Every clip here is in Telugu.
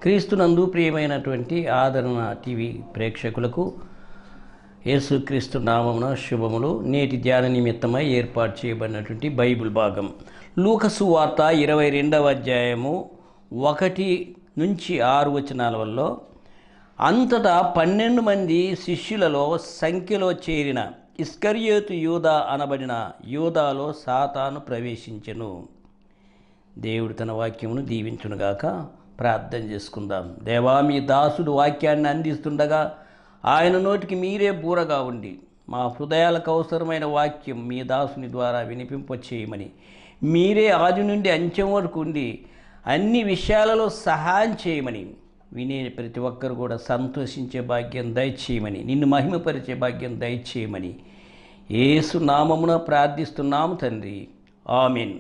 క్రీస్తునందు ప్రియమైనటువంటి ఆదరణ టీవీ ప్రేక్షకులకు యేసుక్రీస్తు నామమున శుభములు. నేటి ధ్యాన నిమిత్తమై ఏర్పాటు చేయబడినటువంటి బైబిల్ భాగం లూకా సువార్త 22వ అధ్యాయము 1 నుంచి 6 వచనాల వల్ల అంతటా 12 మంది శిష్యులలో సంఖ్యలో చేరిన ఇస్కరియోతు యూదా అనబడిన యూదాలో సాతాను ప్రవేశించెను. దేవుడు తన వాక్యమును దీవించునుగాక. ప్రార్థన చేసుకుందాం. దేవా, మీ దాసుడు వాక్యాన్ని అందిస్తుండగా ఆయన నోటికి మీరే బూరగా ఉండి మా హృదయాలకు అవసరమైన వాక్యం మీ దాసుని ద్వారా వినిపింపచేయమని, మీరే ఆది నుండి అంచెం వరకు ఉండి అన్ని విషయాలలో సహాయం చేయమని, వినే ప్రతి ఒక్కరు కూడా సంతోషించే భాగ్యం దయచేయమని, నిన్ను మహిమపరిచే భాగ్యం దయచేయమని యేసు నామమున ప్రార్థిస్తున్నాము తండ్రి. ఆమేన్.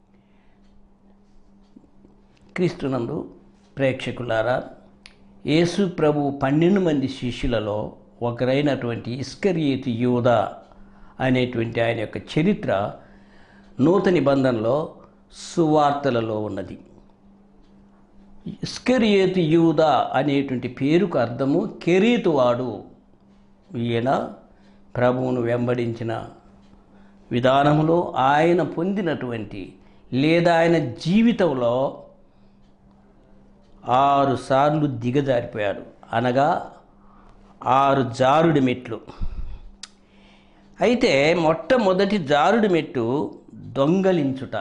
క్రీస్తునందు ప్రేక్షకులారా, యేసు ప్రభు 12 మంది శిష్యులలో ఒకరైనటువంటి ఇస్కరియోతు యూదా అనేటువంటి ఆయన యొక్క చరిత్ర నూతన నిబంధనలో సువార్తలలో ఉన్నది. ఇస్కరియోతు యూదా అనేటువంటి పేరుకు అర్థము కెరీతువాడు. ఈయన ప్రభువును వెంబడించిన విధానంలో ఆయన పొందినటువంటి లేదా ఆయన జీవితంలో 6 సార్లు దిగజారిపోయాడు, అనగా 6 జారుడి మెట్లు. అయితే మొట్టమొదటి జారుడి మెట్టు దొంగలించుట.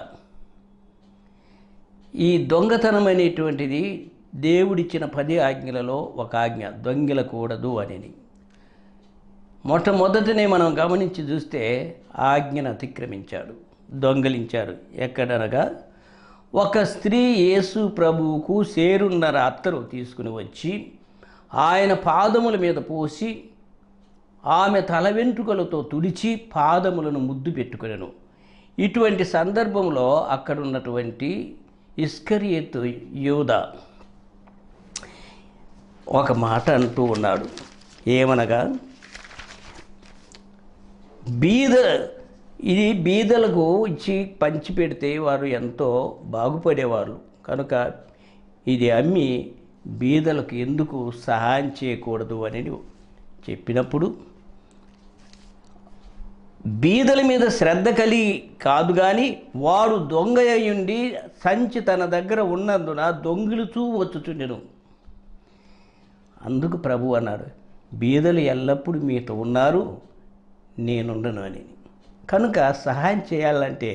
ఈ దొంగతనం అనేటువంటిది దేవుడిచ్చిన 10 ఆజ్ఞలలో ఒక ఆజ్ఞ, దొంగిలకూడదు అనేది. మొట్టమొదటనే మనం గమనించి చూస్తే ఆజ్ఞను అతిక్రమించాడు, దొంగలించాడు. ఎక్కడనగా ఒక స్త్రీ యేసు ప్రభువుకు సేరున్నర అత్తరు తీసుకుని వచ్చి ఆయన పాదముల మీద పోసి ఆమె తల వెంట్రుకలతో తుడిచి పాదములను ముద్దు పెట్టుకొనెను. ఇటువంటి సందర్భంలో అక్కడున్నటువంటి ఇస్కరియోతు యూదా ఒక మాట అంటూ ఉన్నాడు. ఏమనగా, ఇది బీదలకు ఇచ్చి పంచి పెడితే వారు ఎంతో బాగుపడేవారు కనుక ఇది అమ్మి బీదలకు ఎందుకు సహాయం చేయకూడదు అని చెప్పినప్పుడు, బీదల మీద శ్రద్ధ కలిగి కాదు కానీ వాడు దొంగ అయ్యుండి సంచి తన దగ్గర ఉన్నందున దొంగిలుచూ వచ్చుచుండెను. అందుకు ప్రభు అన్నాడు, బీదలు ఎల్లప్పుడూ మీతో ఉన్నారు, నేనుండను అని. కనుక సహాయం చేయాలంటే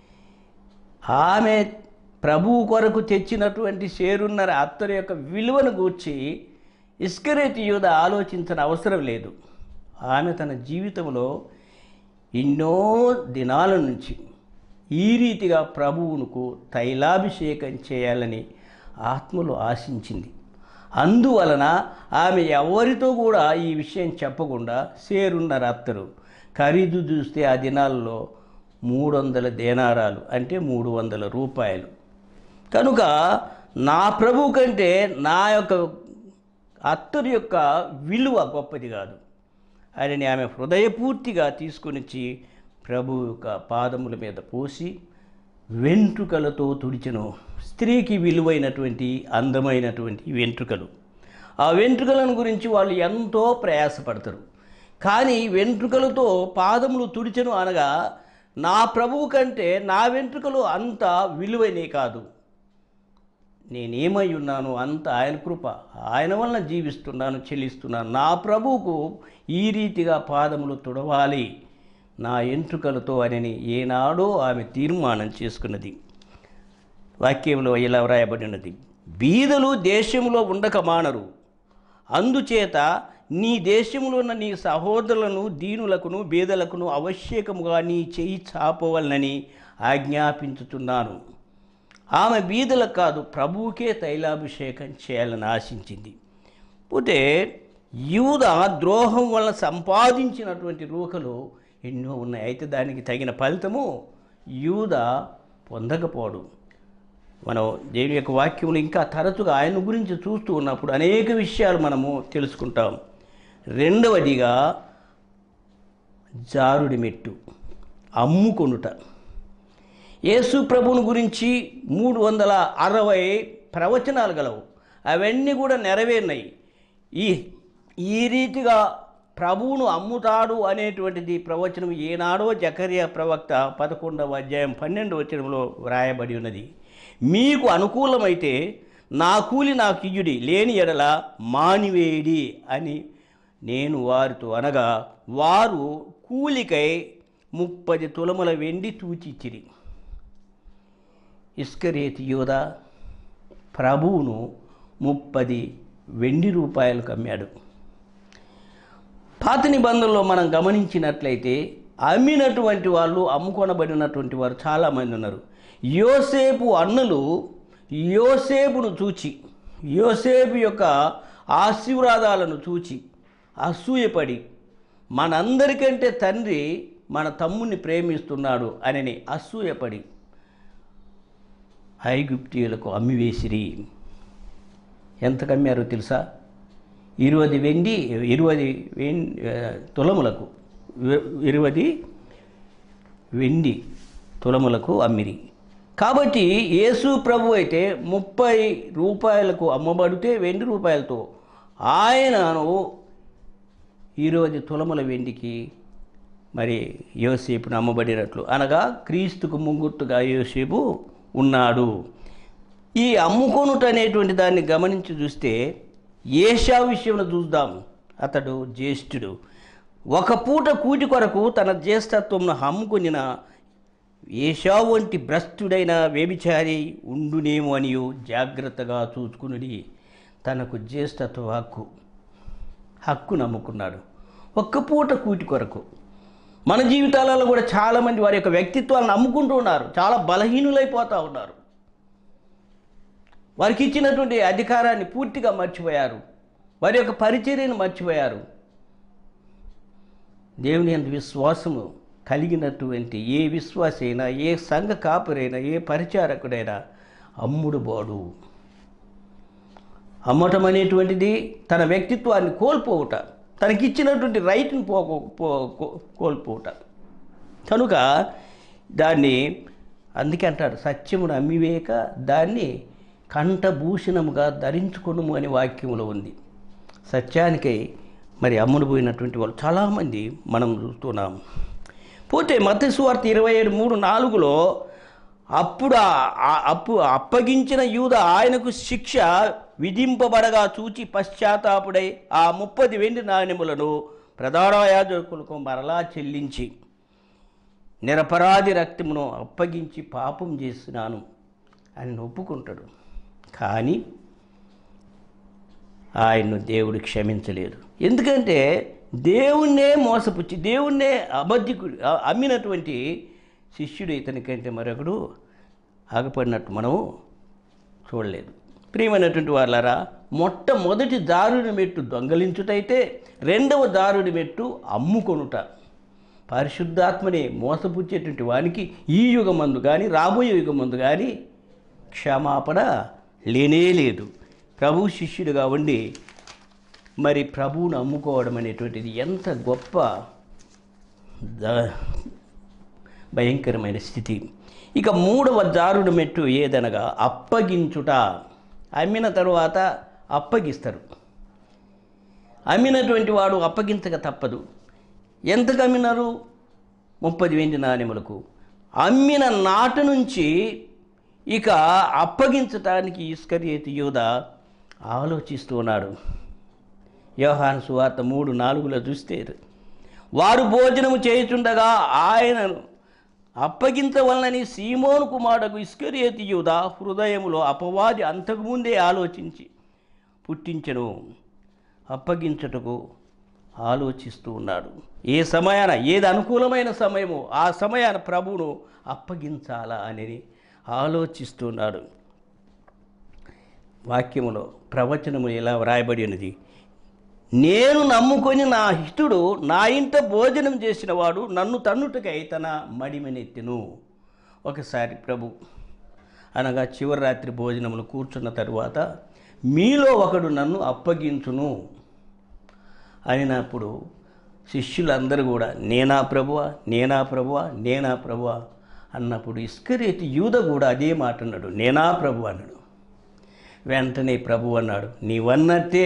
ఆమె ప్రభువు కొరకు తెచ్చినటువంటి షేరున్నర అత్తరు యొక్క విలువను గూర్చి ఇస్కరియోతు యూదా ఆలోచించిన అవసరం లేదు. ఆమె తన జీవితంలో ఎన్నో దినాల నుంచి ఈ రీతిగా ప్రభువునకు తైలాభిషేకం చేయాలని ఆత్మలో ఆశించింది. అందువలన ఆమె ఎవరితో కూడా ఈ విషయం చెప్పకుండా షేరున్నర అత్తరు, ఖరీదు చూస్తే ఆ దినాల్లో 300 దేనారాలు అంటే 300 రూపాయలు. కనుక నా ప్రభు కంటే నా యొక్క అత్తరు యొక్క విలువ గొప్పది కాదు అని ఆమె హృదయపూర్తిగా తీసుకొని ప్రభు యొక్క పాదముల మీద పోసి వెంట్రుకలతో తుడిచెను. స్త్రీకి విలువైనటువంటి అందమైనటువంటి వెంట్రుకలు. ఆ వెంట్రుకలను గురించి వాళ్ళు ఎంతో ప్రయాసపడతారు. కానీ వెంట్రుకలతో పాదములు తుడిచెను అనగా నా ప్రభువు కంటే నా వెంట్రుకలు అంత విలువైనవి కాదు. నేనేమై ఉన్నాను అంత ఆయన కృప, ఆయన వలన జీవిస్తున్నాను, చెల్లిస్తున్నాను. నా ప్రభువుకు ఈ రీతిగా పాదములు తుడవాలి నా వెంట్రుకలతో అని ఏనాడో ఆమె తీర్మానం చేసుకున్నది. వాక్యంలో ఇలా వ్రాయబడినది, బీదలు దేశంలో ఉండక మానరు, అందుచేత నీ దేశంలో ఉన్న నీ సహోదరులను దీనులకును బీదలకును అవశ్యకముగా నీ చేయి చాపవలనని ఆజ్ఞాపించుతున్నాను. ఆమె బీదలకు కాదు, ప్రభువుకే తైలాభిషేకం చేయాలని ఆశించింది. పోతే యూదా ద్రోహం వలన సంపాదించినటువంటి రూకలు ఎన్నో ఉన్నాయి. అయితే దానికి తగిన ఫలితము యూదా పొందకపోడు. మనం దేవుని యొక్క వాక్యములు ఇంకా తరచుగా ఆయన గురించి చూస్తూ ఉన్నప్పుడు అనేక విషయాలు మనము తెలుసుకుంటాం. రెండవదిగా జారుడి మెట్టు, అమ్ముకొనుట. యేసు ప్రభువుని గురించి 360 ప్రవచనాలు గలవు. అవన్నీ కూడా నెరవేరినాయి. ఈ ఈ రీతిగా ప్రభువును అమ్ముతాడు అనేటువంటిది ప్రవచనం ఏనాడో జకర్యా ప్రవక్త 11వ అధ్యాయం 12వ వచనంలో వ్రాయబడి ఉన్నది. మీకు అనుకూలమైతే నా కూలి నాకు ఇయ్యుడి, లేని ఎడల మానివేడి అని నేను వారితో అనగా, వారు కూలికై 30 తులముల వెండి తూచిచ్చిరి. ఇస్కరియోతు యూదా ప్రభువును 30 వెండి రూపాయలకు అమ్మాడు. పాత నిబంధనలో మనం గమనించినట్లయితే అమ్మినటువంటి వాళ్ళు, అమ్ముకొనబడినటువంటి వారు చాలామంది ఉన్నారు. యోసేపు అన్నలు యోసేపును చూచి, యోసేపు యొక్క ఆశీర్వాదాలను చూచి అసూయపడి, మనందరికంటే తండ్రి మన తమ్ముని ప్రేమిస్తున్నాడు అని అసూయపడి ఐగుప్తీయులకు అమ్మివేసిరి. ఎంత కమ్మారో తెలుసా? 20 తులములకు 20 వెండి తులములకు అమ్మిరి. కాబట్టి యేసు ప్రభు అయితే 30 రూపాయలకు అమ్మబడితే వెండి రూపాయలతో ఆయనను 20 తులముల వెండికి మరి యోసేపును అమ్మబడినట్లు, అనగా క్రీస్తుకు ముంగుర్తుగా యోసేపు ఉన్నాడు. ఈ అమ్ముకొనుట అనేటువంటి దాన్ని గమనించి చూస్తే ఏషావు విషయంలో చూద్దాం. అతడు జ్యేష్ఠుడు. ఒక పూట కూటి కొరకు తన జ్యేష్ఠత్వంను అమ్ముకొనిన ఏషావు వంటి భ్రష్టుడైన వ్యభిచారి ఉండునేమో అని జాగ్రత్తగా చూసుకుని తనకు జ్యేష్ఠత్వ హక్కు నమ్ముకున్నాడు. ఒక్క పూట కూటి కొరకు. మన జీవితాలలో కూడా చాలామంది వారి యొక్క వ్యక్తిత్వాలను నమ్ముకుంటూ ఉన్నారు. చాలా బలహీనులైపోతూ ఉన్నారు. వారికి ఇచ్చినటువంటి అధికారాన్ని పూర్తిగా మర్చిపోయారు. వారి యొక్క పరిచర్యను మర్చిపోయారు. దేవుని యందు విశ్వాసము కలిగినటువంటి ఏ విశ్వాసి అయినా, ఏ సంఘ కాపురైనా, ఏ పరిచారకుడైనా అమ్ముడు బాడు. అమ్మటం అనేటువంటిది తన వ్యక్తిత్వాన్ని కోల్పోవుట, తనకిచ్చినటువంటి రైట్ని కోల్పోవుట. కనుక దాన్ని అందుకే అంటారు, సత్యమును అమ్మివేక దాన్ని కంఠభూషణముగా ధరించుకొనుము అనే వాక్యములో ఉంది. సత్యానికై మరి అమ్ముడు పోయినటువంటి వాళ్ళు చాలామంది మనం చూస్తున్నాం. పోతే మత్తయి సువార్త 27:3-4లో అప్పగించిన యూదా ఆయనకు శిక్ష విధింపబడగా చూచి పశ్చాత్తాపుడై ఆ 30 వెండి నాణెములను ప్రధాన యాజకులకు మరలా చెల్లించి, నిరపరాధి రక్తమును అప్పగించి పాపం చేస్తున్నాను అని ఒప్పుకుంటాడు. కానీ ఆయన్ను దేవుడు క్షమించలేదు. ఎందుకంటే దేవుణ్ణే మోసపుచ్చి, దేవుణ్ణే అబద్ధికుడు అమ్మినటువంటి శిష్యుడు ఇతనికంటే మరొకడు ఆగపడినట్టు మనం చూడలేదు. ప్రియమైనటువంటి వాళ్ళారా, మొట్టమొదటి దారుని మెట్టు దొంగలించుటైతే రెండవ దారుని మెట్టు అమ్ముకొనుట. పరిశుద్ధాత్మనే మోసపుచ్చేటువంటి వానికి ఈ యుగమందు కానీ రాబోయే యుగమందు కానీ క్షమాపణ లేనే లేదు. ప్రభు శిష్యుడిగా ఉండి మరి ప్రభువును అమ్ముకోవడం అనేటువంటిది ఎంత గొప్ప భయంకరమైన స్థితి. ఇక మూడవ దారుడు మెట్టు ఏదనగా అప్పగించుట. అమ్మిన తరువాత అప్పగిస్తారు. అమ్మినటువంటి వాడు అప్పగించక తప్పదు. ఎంతకు అమ్మినారు? 30 వెండి నాణెములకు. అమ్మిన నాటి నుంచి ఇక అప్పగించటానికి ఇస్కరియోతు యూదా ఆలోచిస్తూ ఉన్నాడు. యోహాను సువార్త 3:4లో చూస్తే, వారు భోజనము చేయుచుండగా ఆయనను అప్పగించవలనని సీమోను కుమారుడు ఇస్కరియోతు యూదా హృదయములో అపవాది అంతకుముందే ఆలోచించి పుట్టించెను. అప్పగించుటకు ఆలోచిస్తూ ఉన్నాడు. ఏ సమయాన ఏది అనుకూలమైన సమయమో ఆ సమయాన ప్రభువును అప్పగించాలా అని ఆలోచిస్తున్నాడు. వాక్యములో ప్రవచనము ఎలా వ్రాయబడి ఉన్నది, నేను నమ్ముకొని నా హితుడు నా ఇంట భోజనం చేసిన వాడు నన్ను తన్నుటకై తన మడిమెనెత్తెను. ఒకసారి ప్రభు అనగా చివరి రాత్రి భోజనములు కూర్చున్న తరువాత, మీలో ఒకడు నన్ను అప్పగించును అనినప్పుడు శిష్యులందరూ కూడా నేనా ప్రభువా, నేనా ప్రభువా, నేనా ప్రభువా అన్నప్పుడు ఇస్కరియోతు యూదా కూడా అదే మాట అన్నాడు, నేనా ప్రభు అన్నాడు. వెంటనే ప్రభు అన్నాడు, నీవన్నట్టే.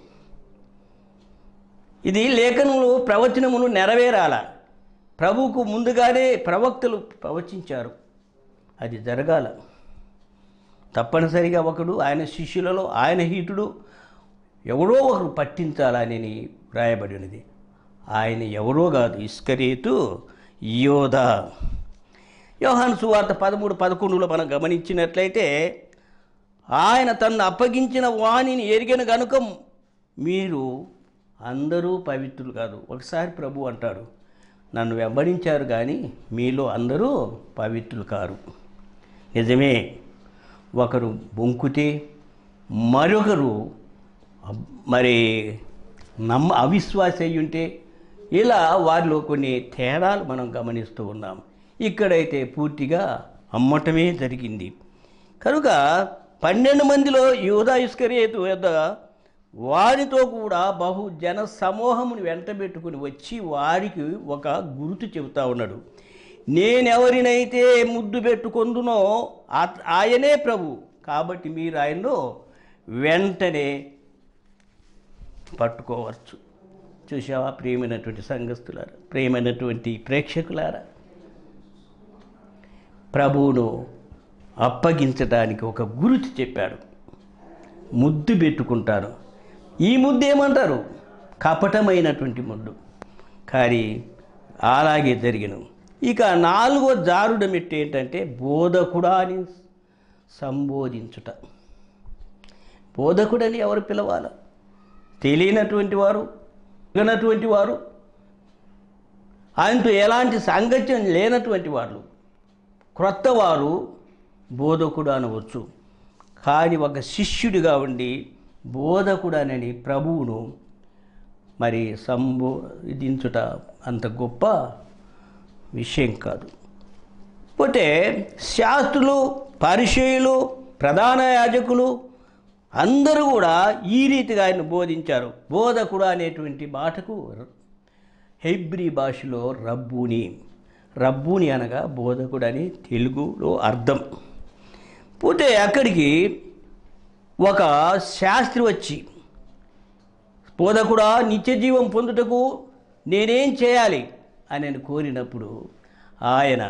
ఇది లేఖనములు ప్రవచనములు నెరవేరాల. ప్రభువుకు ముందుగానే ప్రవక్తలు ప్రవచించారు, అది జరగాల. తప్పనిసరిగా ఒకడు ఆయన శిష్యులలో ఆయన హీటుడు ఎవరో ఒకరు పట్టించాలని వ్రాయబడి ఉన్నది. ఆయన ఎవరో కాదు, ఇస్కరియోతు యోధా. యోహాను సువార్త 13:11 మనం గమనించినట్లయితే, ఆయన తన్ను అప్పగించిన వాణిని ఎరిగిన గనుక మీరు అందరూ పవిత్రులు కాదు. ఒకసారి ప్రభు అంటాడు, నన్ను వెంబడించారు కానీ మీలో అందరూ పవిత్రులు కారు. నిజమే, ఒకరు బొంకుతే మరొకరు మరి అవిశ్వాసి అయి ఉంటే, ఇలా వారిలో కొన్ని తేడాలు మనం గమనిస్తూ ఉన్నాం. ఇక్కడైతే పూర్తిగా అమ్మటమే జరిగింది. కనుక 12 మందిలో యూదా ఇస్కరియోతు యొద్ద వారితో కూడా బహు జన సమూహమును వెంటబెట్టుకుని వచ్చి వారికి ఒక గుర్తు చెబుతా ఉన్నాడు. నేనెవరినైతే ముద్దు పెట్టుకొందునో ఆయనే ప్రభు, కాబట్టి మీరు ఆయనలో వెంటనే పట్టుకోవచ్చు. చూసావా ప్రియమైనటువంటి సంఘస్థులారా, ప్రియమైనటువంటి ప్రేక్షకులారా, ప్రభువును అప్పగించడానికి ఒక గుర్తు చెప్పాడు. ముద్దు పెట్టుకుంటారు. ఈ ముద్దు ఏమంటారు? కపటమైనటువంటి ముద్దు. కానీ అలాగే జరిగిన. ఇక 4వ జారుడ మెట్టు ఏంటంటే బోధకుడా అని సంబోధించుట. బోధకుడని ఎవరు పిలవాల? తెలియనటువంటి వారు, తెలియనటువంటి వారు, ఆయనతో ఎలాంటి సాంగత్యం లేనటువంటి వాళ్ళు, క్రొత్త వారు బోధకుడు అనవచ్చు. కానీ ఒక శిష్యుడిగా ఉండి బోధకుడనని ప్రభువును మరి సంబోధించుట అంత గొప్ప విషయం కాదు. పోతే శాస్త్రులు, పరిసయ్యులు, ప్రధాన యాజకులు అందరూ కూడా ఈ రీతిగా ఆయన బోధించారు. బోధకుడు అనేటువంటి మాటకు హెబ్రీ భాషలో రబ్బూని అనగా బోధకుడు అని తెలుగులో అర్థం. పోతే అక్కడికి ఒక శాస్త్రి వచ్చి, బోధకుడా నిత్య జీవం పొందుటకు నేనేం చేయాలి అని కోరినప్పుడు ఆయన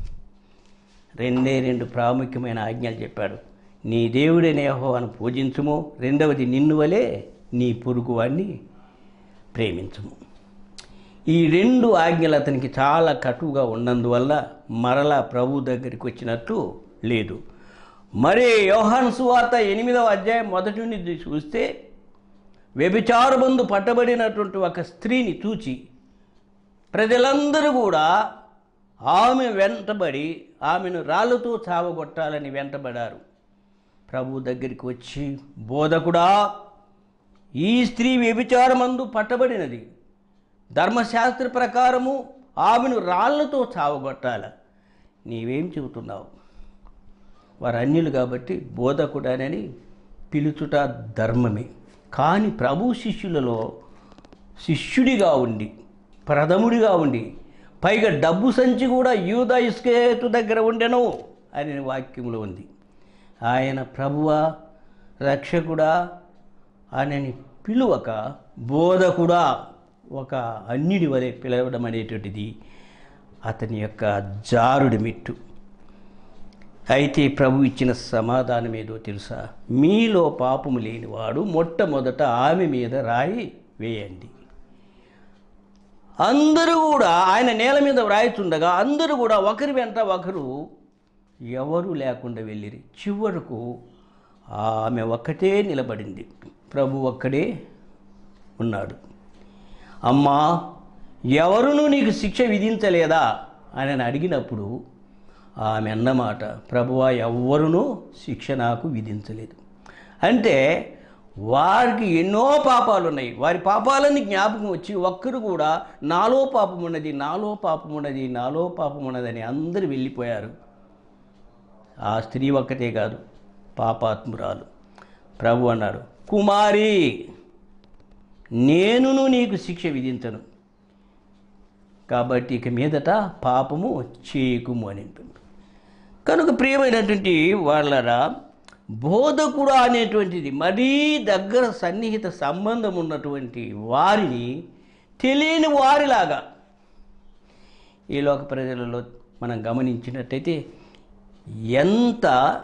2 ప్రాముఖ్యమైన ఆజ్ఞలు చెప్పాడు. నీ దేవుడైన యెహోవాను పూజించుము, రెండవది నిన్ను వలె నీ పొరుగువాన్ని ప్రేమించుము. ఈ 2 ఆజ్ఞలు అతనికి చాలా కటువుగా ఉన్నందువల్ల మరలా ప్రభు దగ్గరికి వచ్చినట్టు లేదు. మరి యోహాను సువార్త 8వ అధ్యాయం 1 నుండి చూస్తే, వ్యభిచారమందు పట్టబడినటువంటి ఒక స్త్రీని చూచి ప్రజలందరూ కూడా ఆమె వెంటబడి ఆమెను రాళ్ళతో చావగొట్టాలని వెంటబడారు. ప్రభు దగ్గరికి వచ్చి, బోధకుడా, ఈ స్త్రీ వ్యభిచారమందు పట్టబడినది, ధర్మశాస్త్ర ప్రకారము ఆమెను రాళ్లతో చావగొట్టాల, నీవేం చెబుతున్నావు? వారు అన్యులు కాబట్టి బోధకుడనని పిలుచుట ధర్మమే. కానీ ప్రభు శిష్యులలో శిష్యుడిగా ఉండి, ప్రథముడిగా ఉండి, పైగా డబ్బు సంచి కూడా యూదా ఇస్కరియోతు దగ్గర ఉండెను అనే వాక్యములో ఉంది. ఆయన ప్రభువా, రక్షకుడా అని పిలువక బోధకుడా, ఒక అన్యుడి వలె పిలవడం అనేటువంటిది అతని యొక్క జారుడి మిట్టు. అయితే ప్రభు ఇచ్చిన సమాధానం ఏదో తెలుసా? మీలో పాపము లేనివాడు మొట్టమొదట ఆమె మీద రాయి వేయండి. అందరూ కూడా ఆయన నేల మీద వ్రాయిచుండగా అందరూ కూడా ఒకరి వెంట ఒకరు ఎవరు లేకుండా వెళ్ళిరి. చివరకు ఆమె ఒక్కటే నిలబడింది, ప్రభు ఒక్కడే ఉన్నాడు. అమ్మా, ఎవరునూ నీకు శిక్ష విధించలేదా అని అడిగినప్పుడు ఆమె అన్నమాట, ప్రభువా, ఎవ్వరునూ శిక్ష నాకు విధించలేదు. అంటే వారికి ఎన్నో పాపాలు ఉన్నాయి. వారి పాపాలన్నీ జ్ఞాపకం వచ్చి ఒక్కరు కూడా నాలో పాపం ఉన్నది, నాలో పాపం ఉన్నది, నాలో పాపం ఉన్నదని అందరూ వెళ్ళిపోయారు. ఆ స్త్రీ ఒక్కతే కాదు, పాపాత్మురాలు. ప్రభు అన్నాడు, కుమారి, నేనును నీకు శిక్ష విధించను, కాబట్టి ఇక మీదట పాపము చేయకుము అని. కనుక ప్రియమైనటువంటి వాళ్ళరా, బోధకుడు అనేటువంటిది మరీ దగ్గర సన్నిహిత సంబంధం ఉన్నటువంటి వారిని తెలియని వారిలాగా ఈ లోక ప్రజలలో మనం గమనించినట్టయితే ఎంత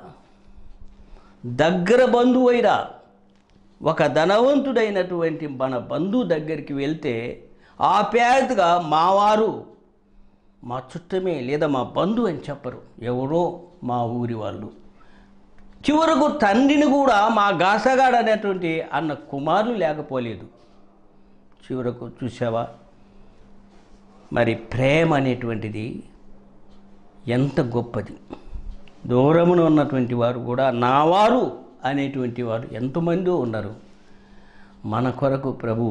దగ్గర బంధువైనా ఒక ధనవంతుడైనటువంటి మన బంధువు దగ్గరికి వెళ్తే ఆప్యాయతగా మావారు, మా చుట్టమే లేదా మా బంధువు అని చెప్పరు, ఎవరో మా ఊరి వాళ్ళు. చివరకు తండ్రిని కూడా మా గాసగాడు అనేటువంటి అన్న కుమారులు లేకపోలేదు. చివరకు చూసావా మరి ప్రేమ అనేటువంటిది ఎంత గొప్పది. దూరమున ఉన్నటువంటి వారు కూడా నావారు అనేటువంటి వారు ఎంతమంది ఉన్నారు. మన కొరకు ప్రభు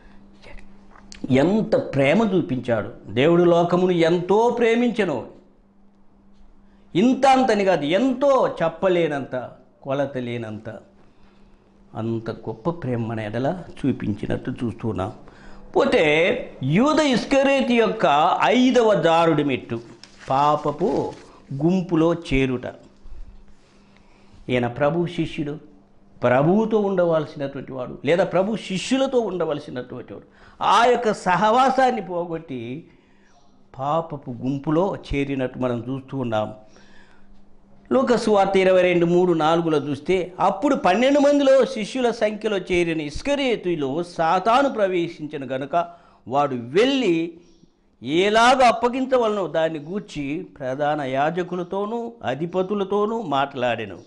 ఎంత ప్రేమ చూపించాడు. దేవుడు లోకమును ఎంతో ప్రేమించెను. ఇంత అంతని కాదు, ఎంతో చెప్పలేనంత, కొలత లేనంత, అంత గొప్ప ప్రేమ మన ఎడల చూపించినట్టు చూస్తున్నాం. పోతే యూద ఇస్కరేతు యొక్క 5వ జారుడి మెట్టు పాపపు గుంపులో చేరుట. ఈయన ప్రభు శిష్యుడు, ప్రభువుతో ఉండవలసినటువంటి వాడు లేదా ప్రభు శిష్యులతో ఉండవలసినటువంటి వాడు. ఆ యొక్క సహవాసాన్ని పోగొట్టి పాపపు గుంపులో చేరినట్టు మనం చూస్తూ ఉన్నాం. లూకా సువార్త 22:3-4లో చూస్తే అప్పుడు 12 మందిలో శిష్యుల సంఖ్యలో చేరిన ఇస్కరియోతులో సాతాను ప్రవేశించిన గనుక వాడు వెళ్ళి ఎలాగ అప్పగించవలనో దాన్ని గూర్చి ప్రధాన యాజకులతోనూ అధిపతులతోనూ మాట్లాడెను.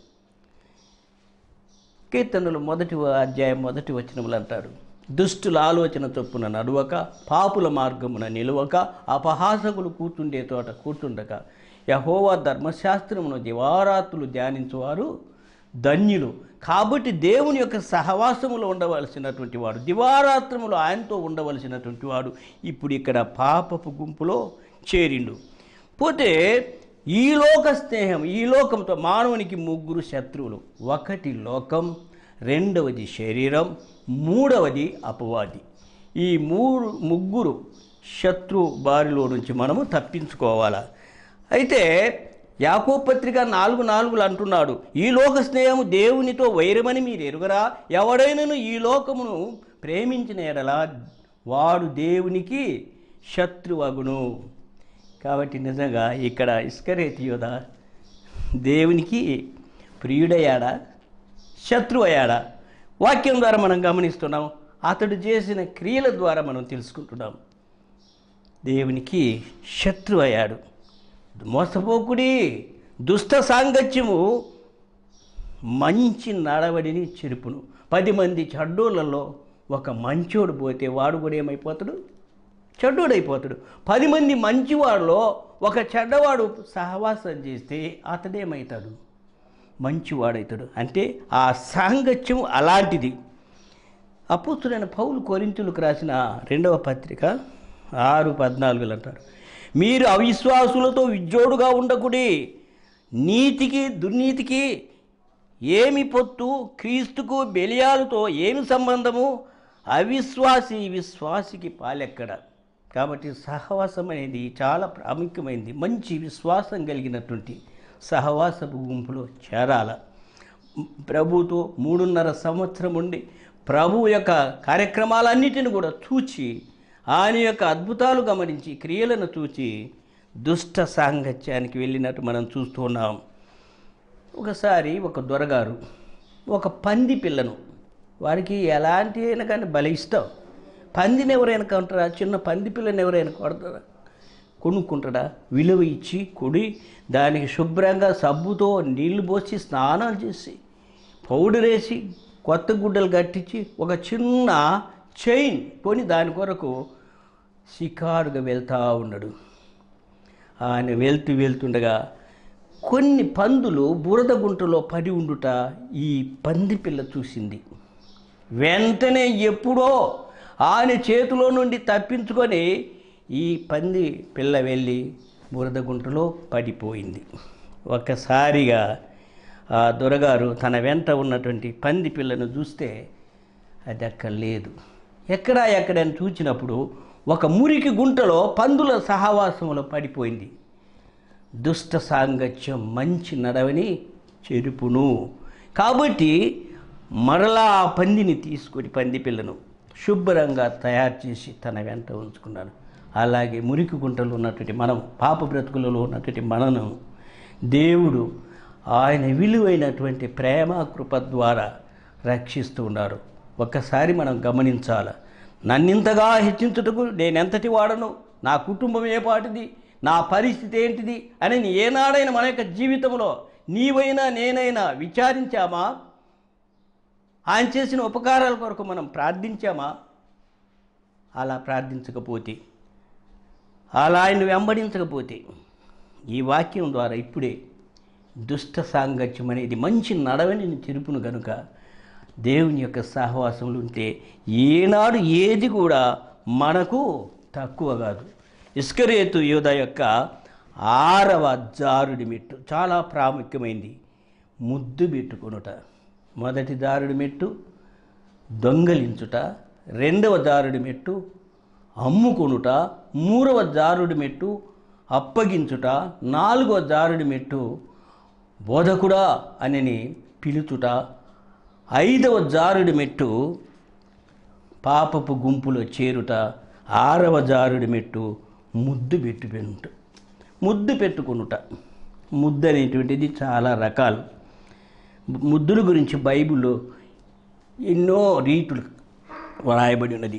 కీర్తనలు 1వ వచనములు అంటాడు, దుష్టుల ఆలోచన చొప్పున నడువక, పాపుల మార్గమున నిలువక, అపహాసకులు కూర్చుండే తోట కూర్చుండక, యెహోవా ధర్మశాస్త్రమును దివారాత్రులు ధ్యానించువారు ధన్యులు. కాబట్టి దేవుని యొక్క సహవాసములో ఉండవలసినటువంటి వాడు, దివారాత్రములు ఆయనతో ఉండవలసినటువంటి వాడు ఇప్పుడు ఇక్కడ పాపపు గుంపులో చేరిండు. పోతే ఈ లోక స్నేహం, ఈ లోకంతో మానవునికి 3 శత్రువులు. 1 లోకం, 2వది శరీరం, 3వది అపవాది. ఈ 3 శత్రు బారిలో నుంచి మనము తప్పించుకోవాలా. అయితే యాకోబు పత్రిక 4:4 అంటున్నాడు, ఈ లోక స్నేహము దేవునితో వైరమని మీరు ఎరుగరా? ఎవడైనను ఈ లోకమును ప్రేమించిన ఎడల వాడు దేవునికి శత్రువగును. కాబట్టి నిజంగా ఇక్కడ ఇస్కరియోతు యూద దేవునికి ప్రియుడయ్యాడా, శత్రువు అయ్యాడా? వాక్యం ద్వారా మనం గమనిస్తున్నాం. అతడు చేసిన క్రియల ద్వారా మనం తెలుసుకుంటున్నాం. దేవునికి శత్రువు అయ్యాడు. మోసపోకుడి, దుష్ట సాంగత్యము మంచి నడవడిని చెరుపును. 10 మంది చెడ్డోళ్ళలో ఒక మంచోడు పోతే వాడు కూడా ఏమైపోతాడు? చెడ్డోడైపోతాడు. 10 మంది మంచివాడిలో ఒక చెడ్డవాడు సహవాసం చేస్తే అతడేమవుతాడు? మంచివాడవుతాడు. అంటే ఆ సాంగత్యం అలాంటిది. అపోస్తులైన పౌలు కొరింథీయులకు రాసిన 2వ పత్రిక 6:14 అంటారు, మీరు అవిశ్వాసులతో విజ్జోడుగా ఉండకుడి, నీతికి దుర్నీతికి ఏమి పొత్తు, క్రీస్తుకు బెలియాలతో ఏమి సంబంధము, అవిశ్వాసి విశ్వాసికి పాలెక్కడ. కాబట్టి సహవాసం అనేది చాలా ప్రాముఖ్యమైనది. మంచి విశ్వాసం కలిగినటువంటి సహవాసపు గుంపులో చేరాల. ప్రభుతో 3.5 సంవత్సరం ఉండి ప్రభు యొక్క కార్యక్రమాలన్నిటిని కూడా చూచి, ఆయన యొక్క అద్భుతాలు గమనించి, క్రియలను చూచి దుష్ట సాంగత్యానికి వెళ్ళినట్టు మనం చూస్తున్నాం. ఒకసారి ఒక దొరగారు ఒక పంది పిల్లను, వారికి ఎలాంటి అయినా కానీ భలే ఇష్టం. పందిని ఎవరైనా కొంటారా? చిన్న పంది పిల్లని ఎవరైనా కొడతారా? కొనుక్కుంటాడా? విలువ ఇచ్చి కొడి దానికి శుభ్రంగా సబ్బుతో నీళ్లు పోసి స్నానాలు చేసి పౌడర్ వేసి కొత్త గుడ్డలు కట్టించి ఒక చిన్న చైన్ కొని దాని కొరకు షికారుగా వెళ్తూ ఉన్నాడు. ఆయన వెళ్తుండగా కొన్ని పందులు బురద గుంటలో పడి ఉండుట ఈ పంది పిల్ల చూసింది. వెంటనే ఎప్పుడో ఆయన చేతిలో నుండి తప్పించుకొని ఈ పంది పిల్ల వెళ్ళి బురద గుంటలో పడిపోయింది. ఒక్కసారిగా ఆ దొరగారు తన వెంట ఉన్నటువంటి పంది పిల్లను చూస్తే అది అక్కడ లేదు. ఎక్కడని చూచినప్పుడు ఒక మురికి గుంటలో పందుల సహవాసంలో పడిపోయింది. దుష్ట సాంగత్యం మంచి నడవని చెరుపును. కాబట్టి మరలా ఆ పందిని తీసుకొని పంది పిల్లను శుభ్రంగా తయారు చేసి తన వెంట ఉంచుకున్నాడు. అలాగే మురికి గుంటలో ఉన్నటువంటి మనం, పాప బ్రతుకులలో ఉన్నటువంటి మనను దేవుడు ఆయన విలువైనటువంటి ప్రేమ కృప ద్వారా రక్షిస్తూ ఉన్నారు. ఒక్కసారి మనం గమనించాలి. నన్నింతగా హెచ్చించుటకు నేనెంతటి వాడను, నా కుటుంబం ఏ పాటిది, నా పరిస్థితి ఏంటిది అని ఏనాడైనా మన యొక్క జీవితంలో నీవైనా నేనైనా విచారించామా? ఆయన చేసిన ఉపకారాల కొరకు మనం ప్రార్థించామా? అలా ప్రార్థించకపోతే, అలా ఆయన వెంబడించకపోతే, ఈ వాక్యం ద్వారా ఇప్పుడే దుష్ట సాంగత్యం అనేది మంచి నడవని చెరుపును గనుక దేవుని యొక్క సహవాసంలో ఉంటే ఏనాడు ఏది కూడా మనకు తక్కువ కాదు. ఇస్కరియోతు యూద యొక్క 6వ జారుడి మెట్టు చాలా ప్రాముఖ్యమైంది. ముద్దు పెట్టుకొనుట. మొదటి జారుడి మెట్టు దొంగలించుట, 2వ జారుడి మెట్టు అమ్ముకొనుట, 3వ జారుడి మెట్టు అప్పగించుట, 4వ జారుడి మెట్టు బోధకుడా అని పిలుచుట, 5వ జారుడి మెట్టు పాపపు గుంపులో చేరుట, 6వ జారుడి మెట్టు ముద్దు పెట్టుకొనుట. ముద్దు అనేటువంటిది చాలా రకాలు. ముద్దుల గురించి బైబిల్లో ఎన్నో రీతులు వ్రాయబడి ఉన్నది.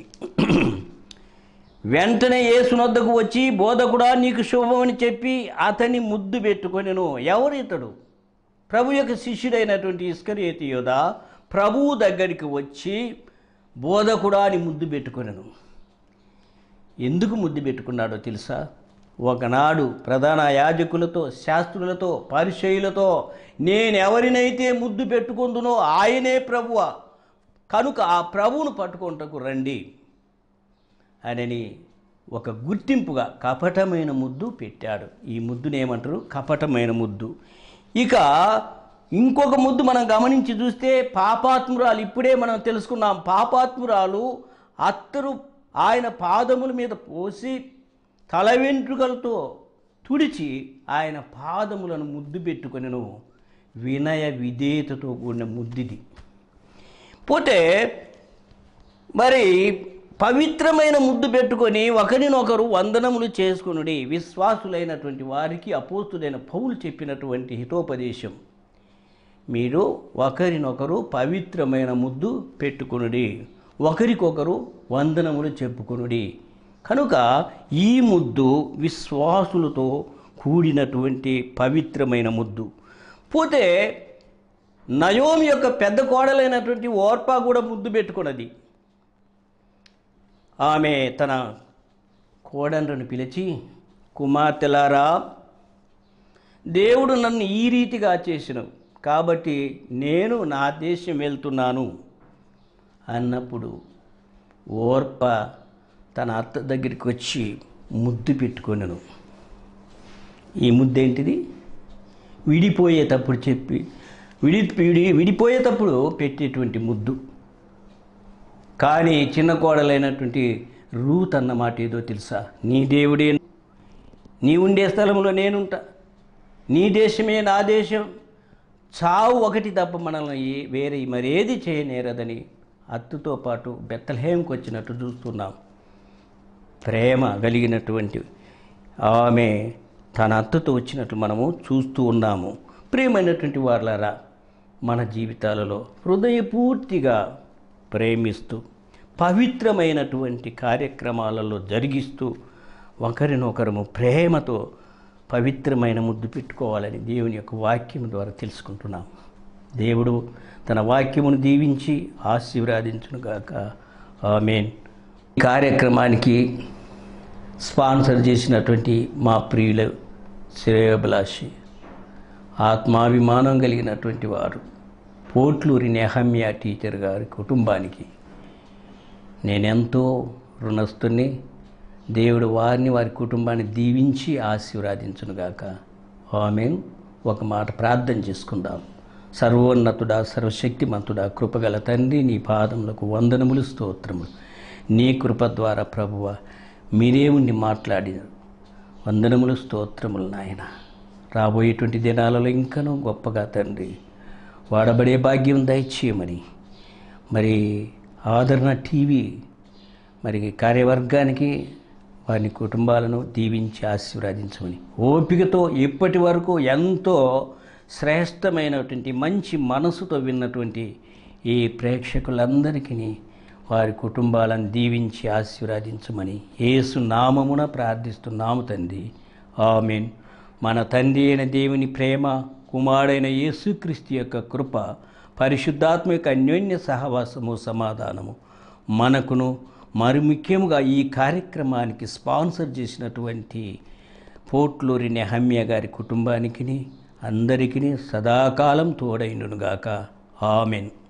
వెంటనే యేసునొద్దకు వచ్చి బోధకుడా నీకు శుభమని చెప్పి అతని ముద్దు పెట్టుకొనెను. ఎవరు ఇతడు? ప్రభు యొక్క శిష్యుడైనటువంటి ఇస్కరియోతు యూద ప్రభువు దగ్గరికి వచ్చి బోధకుడా అని ముద్దు పెట్టుకొనెను. ఎందుకు ముద్దు పెట్టుకున్నాడో తెలుసా? ఒకనాడు ప్రధాన యాజకులతో, శాస్త్రులతో, పరిసయ్యులతో నేనెవరినైతే ముద్దు పెట్టుకుందునో ఆయనే ప్రభువ, కనుక ఆ ప్రభువును పట్టుకుంటకు రండి అని ఒక గుర్తింపుగా కపటమైన ముద్దు పెట్టాడు. ఈ ముద్దుని ఏమంటారు? కపటమైన ముద్దు. ఇక ఇంకొక ముద్దు మనం గమనించి చూస్తే పాపాత్మురాలు. ఇప్పుడే మనం తెలుసుకున్నాం. పాపాత్మురాలు అత్తరు ఆయన పాదముల మీద పోసి తల వెంట్రుకలతో తుడిచి ఆయన పాదములను ముద్దు పెట్టుకొనెను. వినయ విధేయతతో కూడిన ముద్దిది. పోతే మరి పవిత్రమైన ముద్దు పెట్టుకొని ఒకరినొకరు వందనములు చేసుకొనుడి. విశ్వాసులైనటువంటి వారికి అపోస్తులైన పౌలు చెప్పినటువంటి హితోపదేశం. మీరు ఒకరినొకరు పవిత్రమైన ముద్దు పెట్టుకొనుడి, ఒకరికొకరు వందనములు చెప్పుకొనుడి. కనుక ఈ ముద్దు విశ్వాసులతో కూడినటువంటి పవిత్రమైన ముద్దు. పోతే నయోమి యొక్క పెద్ద కోడలైనటువంటి ఓర్పా కూడా ముద్దు పెట్టుకున్నది. ఆమె తన కోడలను పిలిచి, కుమార్తెలారా, దేవుడు నన్ను ఈ రీతిగా చేసినవు కాబట్టి నేను నా దేశం వెళ్తున్నాను అన్నప్పుడు ఓర్ప తన అత్త దగ్గరికి వచ్చి ముద్దు పెట్టుకొనెను. ఈ ముద్దు ఏంటిది? విడిపోయేటప్పుడు చెప్పి విడిపోయేటప్పుడు పెట్టేటువంటి ముద్దు. కానీ చిన్న కోడలైనటువంటి రూత్ అన్న మాట ఏదో తెలుసా? నీ దేవుడే, నీ ఉండే స్థలంలో నేనుంటా, నీ దేశమే నా దేశం, చావు ఒకటి తప్ప మనల్ని వేరే మరేది చేయనేరదని అత్తుతో పాటు బెత్లెహేంకి వచ్చినట్టు చూస్తున్నాం. ప్రేమ కలిగినటువంటి ఆమె తన అత్తతో వచ్చినట్టు మనము చూస్తూ ఉన్నాము. ప్రియమైనటువంటి వారలారా, మన జీవితాలలో హృదయపూర్తిగా ప్రేమిస్తూ పవిత్రమైనటువంటి కార్యక్రమాలలో జరిగిస్తూ ఒకరినొకరము ప్రేమతో పవిత్రమైన ముద్దు పెట్టుకోవాలని దేవుని యొక్క వాక్యం ద్వారా తెలుసుకుంటున్నాం. దేవుడు తన వాక్యమును దీవించి ఆశీర్వదించునుగాక. ఆమేన్. ఈ కార్యక్రమానికి స్పాన్సర్ చేసినటువంటి మా ప్రియుల శ్రేయోభిలాషి, ఆత్మాభిమానం కలిగినటువంటి వారు పోట్లూరి నెహమ్యా టీచర్ గారి కుటుంబానికి నేనెంతో రుణస్తుని. దేవుడు వారిని, వారి కుటుంబాన్ని దీవించి ఆశీర్వదించునుగాక. ఆమేన్. ఒక మాట ప్రార్థన చేసుకుందాం. సర్వోన్నతుడా, సర్వశక్తిమంతుడా, కృపగల తండ్రి, నీ పాదములకు వందనములు, స్తోత్రములు. నీ కృప ద్వారా ప్రభువ మీరే ఉండి మాట్లాడినారు. వందనములు, స్తోత్రములు నాయన. రాబోయేటువంటి దినాలలో ఇంకనూ గొప్పగా తండ్రి వాడబడే భాగ్యం దయచేయమని మరి ఆదరణ టీవీ మరి కార్యవర్గానికి వారి కుటుంబాలను దీవించి ఆశీర్వదించమని ఓపికతో ఇప్పటి వరకు ఎంతో శ్రేష్టమైనటువంటి మంచి మనసుతో విన్నటువంటి ఈ ప్రేక్షకులందరికీ వారి కుటుంబాలను దీవించి ఆశీర్వదించమని యేసు నామమున ప్రార్థిస్తున్నాము తండ్రి. ఆమేన్. మన తండ్రి అయిన దేవుని ప్రేమ, కుమారుడైన యేసుక్రీస్తు యొక్క కృప, పరిశుద్ధాత్మ యొక్క అన్యోన్య సహవాసము, సమాధానము మనకును మరి ముఖ్యంగా ఈ కార్యక్రమానికి స్పాన్సర్ చేసినటువంటి పోట్లూరి నెహమ్య గారి కుటుంబానికి అందరికీ సదాకాలం తోడైండునుగాక. ఆమెన్.